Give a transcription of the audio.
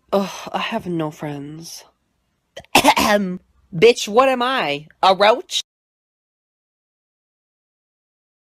Ugh, I have no friends. Bitch, what am I? A roach?